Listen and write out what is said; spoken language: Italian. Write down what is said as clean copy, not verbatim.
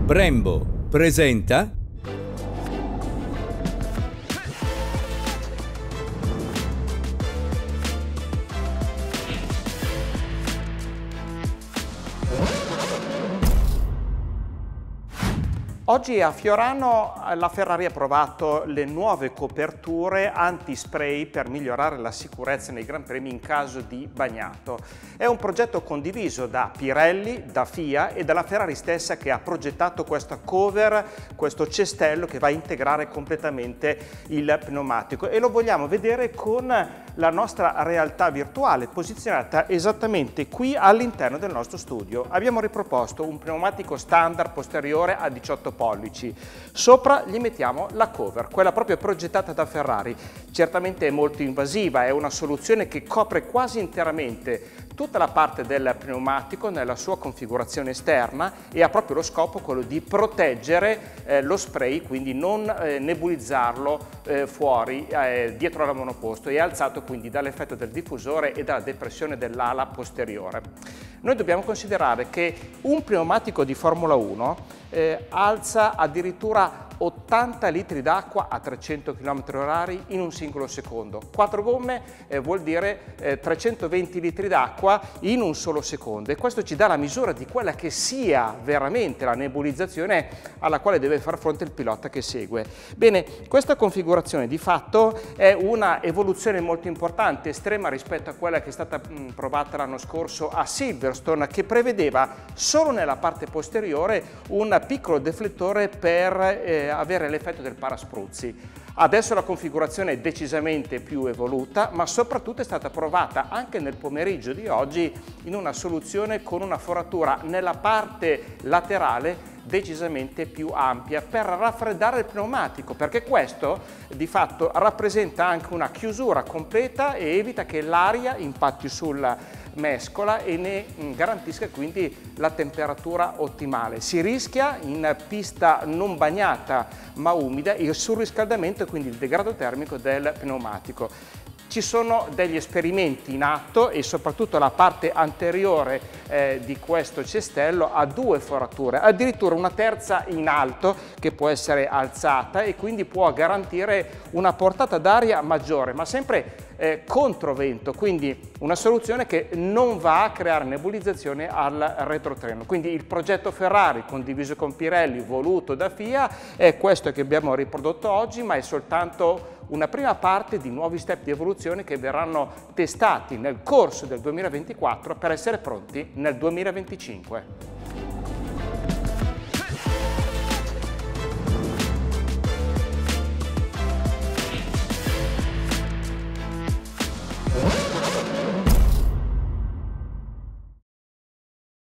Brembo presenta Oggi a Fiorano la Ferrari ha provato le nuove coperture anti-spray per migliorare la sicurezza nei Gran Premi in caso di bagnato. È un progetto condiviso da Pirelli, da FIA e dalla Ferrari stessa, che ha progettato questa cover, questo cestello che va a integrare completamente il pneumatico, e lo vogliamo vedere con la nostra realtà virtuale posizionata esattamente qui all'interno del nostro studio. Abbiamo riproposto un pneumatico standard posteriore a 18 pollici. Sopra gli mettiamo la cover, quella proprio progettata da Ferrari. Certamente è molto invasiva, è una soluzione che copre quasi interamente tutta la parte del pneumatico nella sua configurazione esterna e ha proprio lo scopo quello di proteggere lo spray, quindi non nebulizzarlo fuori dietro alla monoposto, e alzato quindi dall'effetto del diffusore e dalla depressione dell'ala posteriore. Noi dobbiamo considerare che un pneumatico di Formula 1 alza addirittura 80 litri d'acqua a 300 km/h in un singolo secondo. 4 gomme vuol dire 320 litri d'acqua in un solo secondo, e questo ci dà la misura di quella che sia veramente la nebulizzazione alla quale deve far fronte il pilota che segue. Bene, questa configurazione di fatto è una evoluzione molto importante, estrema rispetto a quella che è stata provata l'anno scorso a Silverstone, che prevedeva solo nella parte posteriore un piccolo deflettore per avere l'effetto del paraspruzzi. Adesso la configurazione è decisamente più evoluta, ma soprattutto è stata provata anche nel pomeriggio di oggi in una soluzione con una foratura nella parte laterale decisamente più ampia per raffreddare il pneumatico, perché questo di fatto rappresenta anche una chiusura completa e evita che l'aria impatti sulla mescola e ne garantisca quindi la temperatura ottimale. Si rischia in pista non bagnata ma umida il surriscaldamento e quindi il degrado termico del pneumatico. Ci sono degli esperimenti in atto e soprattutto la parte anteriore di questo cestello ha 2 forature, addirittura una terza in alto che può essere alzata e quindi può garantire una portata d'aria maggiore, ma sempre controvento, quindi una soluzione che non va a creare nebulizzazione al retrotreno. Quindi il progetto Ferrari condiviso con Pirelli, voluto da FIA, è questo che abbiamo riprodotto oggi, ma è soltanto una prima parte di nuovi step di evoluzione che verranno testati nel corso del 2024 per essere pronti nel 2025.